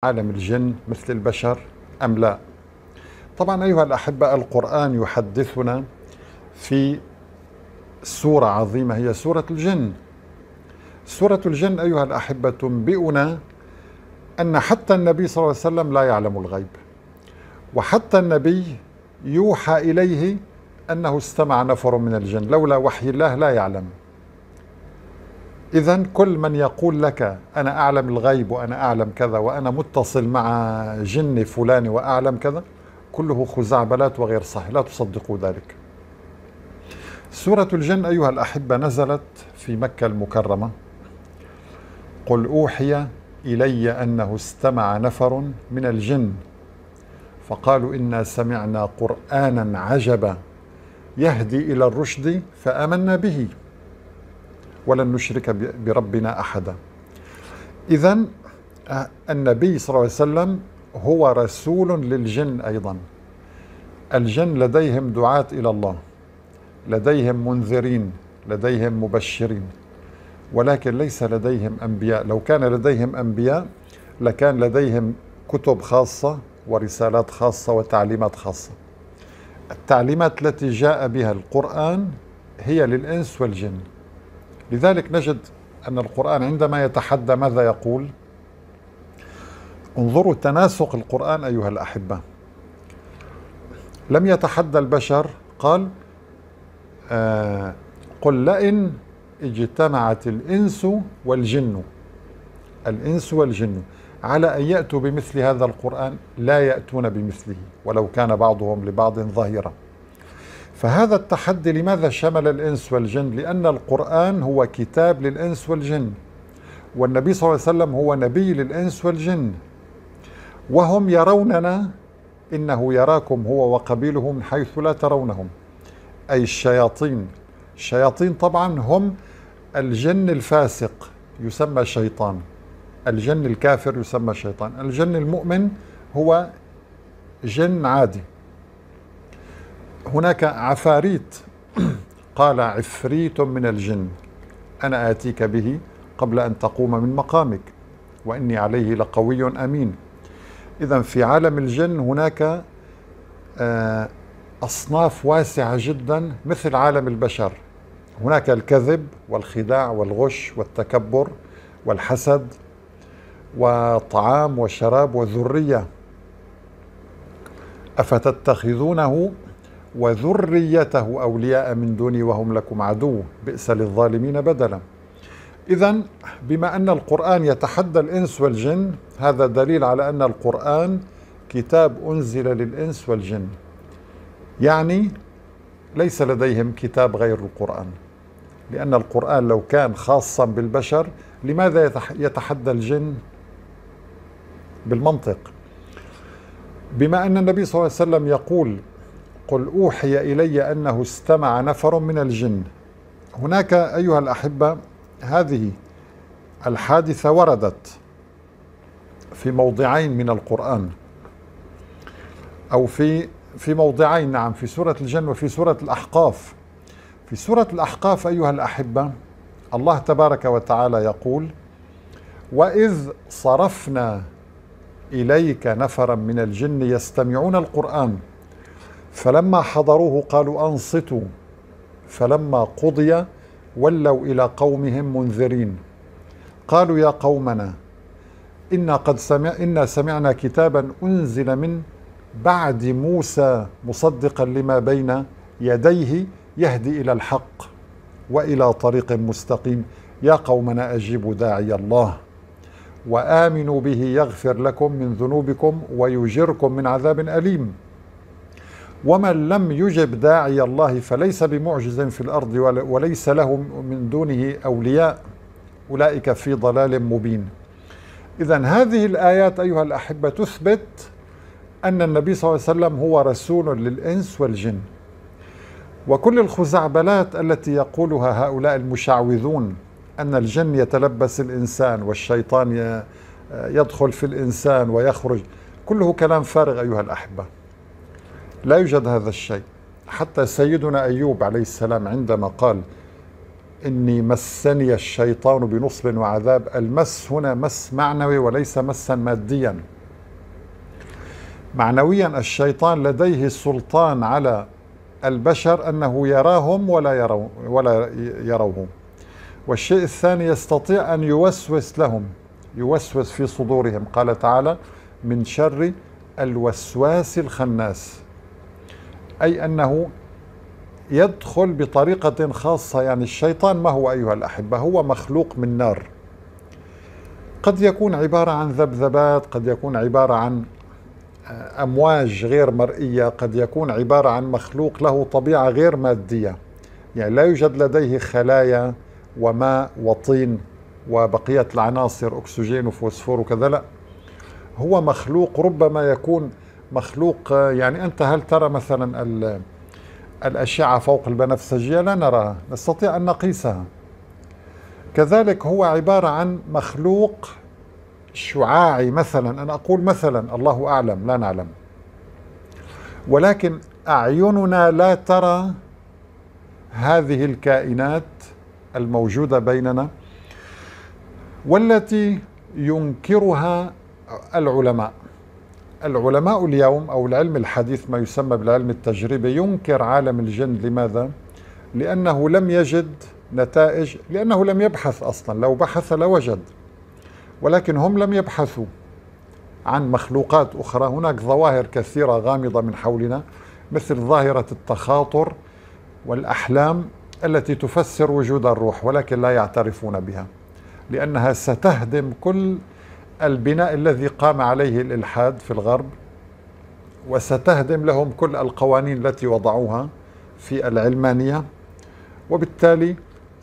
عالم الجن مثل البشر أم لا؟ طبعا أيها الأحبة، القرآن يحدثنا في سورة عظيمة هي سورة الجن. سورة الجن أيها الأحبة تنبئنا أن حتى النبي صلى الله عليه وسلم لا يعلم الغيب، وحتى النبي يوحى إليه أنه استمع نفر من الجن، لولا وحي الله لا يعلم. إذن كل من يقول لك أنا أعلم الغيب وأنا أعلم كذا وأنا متصل مع جن فلان وأعلم كذا، كله خزعبلات وغير صحيح، لا تصدقوا ذلك. سورة الجن أيها الأحبة نزلت في مكة المكرمة. قل أوحي إلي أنه استمع نفر من الجن فقالوا إنا سمعنا قرآنا عجبا يهدي إلى الرشد فآمنا به ولن نشرك بربنا أحدا. إذن النبي صلى الله عليه وسلم هو رسول للجن أيضا. الجن لديهم دعاة إلى الله، لديهم منذرين، لديهم مبشرين، ولكن ليس لديهم أنبياء. لو كان لديهم أنبياء لكان لديهم كتب خاصة ورسالات خاصة وتعليمات خاصة. التعليمات التي جاء بها القرآن هي للإنس والجن. لذلك نجد أن القرآن عندما يتحدى ماذا يقول؟ انظروا تناسق القرآن أيها الأحبة. لم يتحدى البشر، قال قل لئن اجتمعت الإنس والجن، الإنس والجن على أن يأتوا بمثل هذا القرآن لا يأتون بمثله ولو كان بعضهم لبعض ظهيرا. فهذا التحدي لماذا شمل الإنس والجن؟ لأن القرآن هو كتاب للإنس والجن، والنبي صلى الله عليه وسلم هو نبي للإنس والجن، وهم يروننا إنه يراكم هو وقبيله من حيث لا ترونهم، أي الشياطين. الشياطين طبعا هم الجن الفاسق يسمى شيطان، الجن الكافر يسمى شيطان، الجن المؤمن هو جن عادي. هناك عفاريت قال عفريت من الجن أنا آتيك به قبل أن تقوم من مقامك وإني عليه لقوي أمين. إذن في عالم الجن هناك أصناف واسعة جدا مثل عالم البشر. هناك الكذب والخداع والغش والتكبر والحسد وطعام وشراب وذرية. أفتتخذونه وذريته أولياء من دوني وهم لكم عدو بئس للظالمين بدلا. إذن بما أن القرآن يتحدى الإنس والجن، هذا دليل على أن القرآن كتاب أنزل للإنس والجن، يعني ليس لديهم كتاب غير القرآن. لأن القرآن لو كان خاصا بالبشر لماذا يتحدى الجن؟ بالمنطق. بما أن النبي صلى الله عليه وسلم يقول قل أوحي إلي أنه استمع نفر من الجن، هناك أيها الأحبة هذه الحادثة وردت في موضعين من القرآن، أو في موضعين، نعم، في سورة الجن وفي سورة الأحقاف. في سورة الأحقاف أيها الأحبة الله تبارك وتعالى يقول وإذ صرفنا إليك نفرا من الجن يستمعون القرآن فلما حضروه قالوا أنصتوا فلما قضي ولوا إلى قومهم منذرين قالوا يا قومنا إنا سمعنا كتابا أنزل من بعد موسى مصدقا لما بين يديه يهدي إلى الحق وإلى طريق مستقيم يا قومنا أجيبوا داعي الله وآمنوا به يغفر لكم من ذنوبكم ويجركم من عذاب أليم. ومن لم يجب داعي الله فليس بمعجز في الأرض وليس له من دونه أولياء أولئك في ضلال مبين. إذن هذه الآيات أيها الأحبة تثبت أن النبي صلى الله عليه وسلم هو رسول للإنس والجن. وكل الخزعبلات التي يقولها هؤلاء المشعوذون أن الجن يتلبس الإنسان والشيطان يدخل في الإنسان ويخرج، كله كلام فارغ أيها الأحبة. لا يوجد هذا الشيء. حتى سيدنا أيوب عليه السلام عندما قال إني مسني الشيطان بنصب وعذاب، المس هنا مس معنوي وليس مسا ماديا. معنويا الشيطان لديه السلطان على البشر أنه يراهم ولا يروهم. والشيء الثاني يستطيع أن يوسوس لهم، يوسوس في صدورهم. قال تعالى: من شر الوسواس الخناس، أي أنه يدخل بطريقة خاصة. يعني الشيطان ما هو أيها الأحبة؟ هو مخلوق من نار، قد يكون عبارة عن ذبذبات، قد يكون عبارة عن أمواج غير مرئية، قد يكون عبارة عن مخلوق له طبيعة غير مادية، يعني لا يوجد لديه خلايا وماء وطين وبقية العناصر أكسجين وفوسفور وكذا، لا، هو مخلوق ربما يكون مخلوق. يعني أنت هل ترى مثلا الأشعة فوق البنفسجية؟ لا نراها، نستطيع أن نقيسها. كذلك هو عبارة عن مخلوق شعاعي مثلا. أنا أقول مثلا، الله أعلم، لا نعلم، ولكن أعيننا لا ترى هذه الكائنات الموجودة بيننا، والتي ينكرها العلماء. العلماء اليوم أو العلم الحديث ما يسمى بالعلم التجريبي ينكر عالم الجن. لماذا؟ لأنه لم يجد نتائج، لأنه لم يبحث أصلا. لو بحث لوجد، ولكن هم لم يبحثوا عن مخلوقات أخرى. هناك ظواهر كثيرة غامضة من حولنا، مثل ظاهرة التخاطر والأحلام التي تفسر وجود الروح، ولكن لا يعترفون بها، لأنها ستهدم كل البناء الذي قام عليه الإلحاد في الغرب، وستهدم لهم كل القوانين التي وضعوها في العلمانية، وبالتالي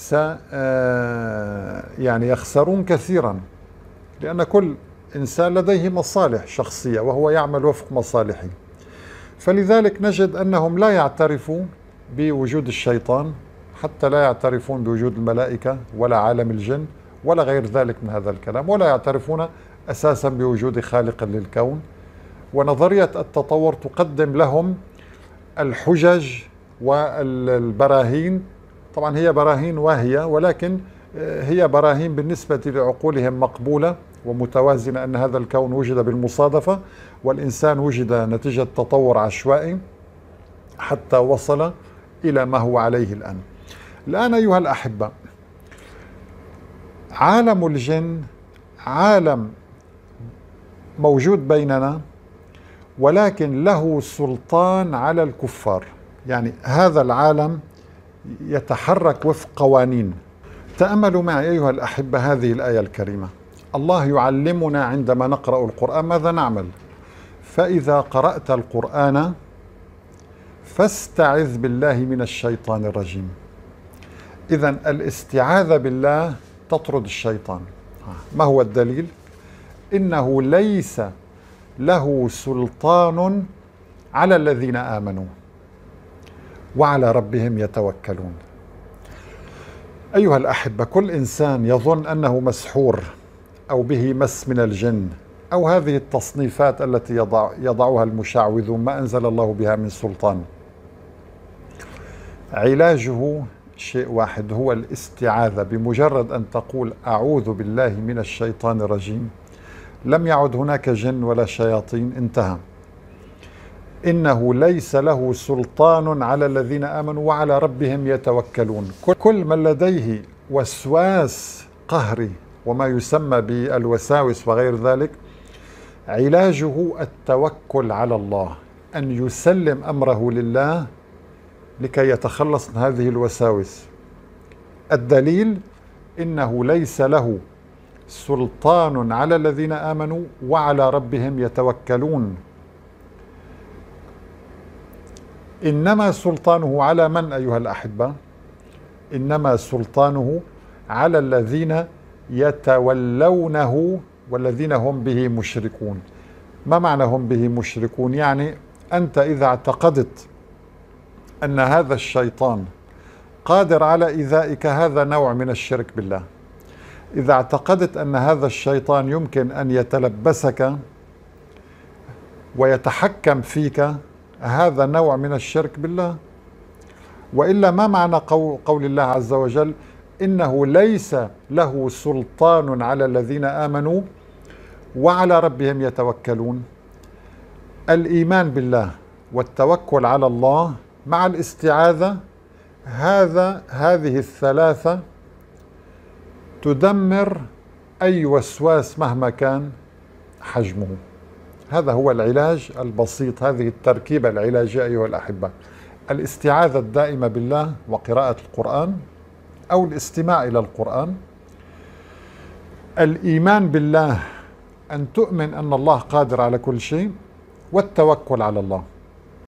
يعني يخسرون كثيرا، لأن كل إنسان لديه مصالح شخصية وهو يعمل وفق مصالحه. فلذلك نجد أنهم لا يعترفوا بوجود الشيطان، حتى لا يعترفون بوجود الملائكة ولا عالم الجن ولا غير ذلك من هذا الكلام، ولا يعترفون أساسا بوجود خالق للكون. ونظرية التطور تقدم لهم الحجج والبراهين. طبعا هي براهين واهية، ولكن هي براهين بالنسبة لعقولهم مقبولة ومتوازنة، أن هذا الكون وجد بالمصادفة، والإنسان وجد نتيجة تطور عشوائي حتى وصل إلى ما هو عليه الآن. الآن أيها الأحبة، عالم الجن عالم موجود بيننا، ولكن له سلطان على الكفار. يعني هذا العالم يتحرك وفق قوانين. تأملوا معي أيها الأحبة هذه الآية الكريمة. الله يعلمنا عندما نقرأ القرآن ماذا نعمل: فإذا قرأت القرآن فاستعذ بالله من الشيطان الرجيم. إذن الاستعاذة بالله تطرد الشيطان. ما هو الدليل؟ إنه ليس له سلطان على الذين آمنوا وعلى ربهم يتوكلون. أيها الأحبة، كل إنسان يظن أنه مسحور أو به مس من الجن أو هذه التصنيفات التي يضعها المشعوذون ما أنزل الله بها من سلطان، علاجه شيء واحد، هو الاستعاذة. بمجرد أن تقول أعوذ بالله من الشيطان الرجيم، لم يعد هناك جن ولا شياطين، انتهى. إنه ليس له سلطان على الذين آمنوا وعلى ربهم يتوكلون. كل من لديه وسواس قهري وما يسمى بالوساوس وغير ذلك، علاجه التوكل على الله، أن يسلم أمره لله لكي يتخلص من هذه الوساوس. الدليل: إنه ليس له سلطان على الذين آمنوا وعلى ربهم يتوكلون. إنما سلطانه على من أيها الأحبة؟ إنما سلطانه على الذين يتولونه والذين هم به مشركون. ما معنى هم به مشركون؟ يعني أنت إذا اعتقدت أن هذا الشيطان قادر على إيذائك، هذا نوع من الشرك بالله. إذا اعتقدت أن هذا الشيطان يمكن أن يتلبسك ويتحكم فيك، هذا نوع من الشرك بالله. وإلا ما معنى قول الله عز وجل: إنه ليس له سلطان على الذين آمنوا وعلى ربهم يتوكلون؟ الإيمان بالله والتوكل على الله مع الاستعاذة، هذه الثلاثة تدمر أي وسواس مهما كان حجمه. هذا هو العلاج البسيط، هذه التركيبة العلاجية أيها الأحبة: الاستعاذة الدائمة بالله وقراءة القرآن أو الاستماع إلى القرآن، الإيمان بالله، أن تؤمن أن الله قادر على كل شيء، والتوكل على الله.